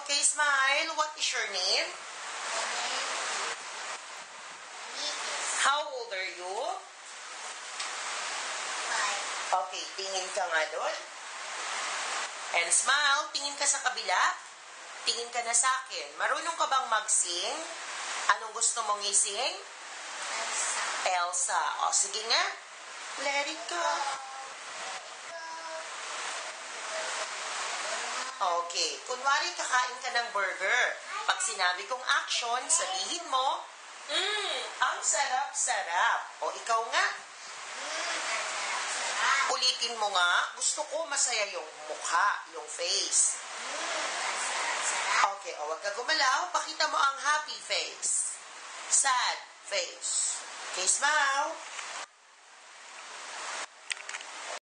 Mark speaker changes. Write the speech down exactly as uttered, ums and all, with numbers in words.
Speaker 1: Okay, smile. What is your name? How old are you?
Speaker 2: Five.
Speaker 1: Okay, tingin ka nga doon. And smile. Tingin ka sa kabila. Tingin ka na sa akin. Marunong ka bang mag-sing? Anong gusto mong i-sing?
Speaker 2: Elsa.
Speaker 1: Elsa. O, sige nga. Let it go. Okay. Kunwari, kakain ka ng burger. Pag sinabi kong action, sabihin mo, Mmm, ang sarap-sarap. O, ikaw nga. Ulitin mo nga. Gusto ko masaya yung mukha, yung face. Okay, o, wag ka gumalaw. Pakita mo ang happy face. Sad face. Okay, smile.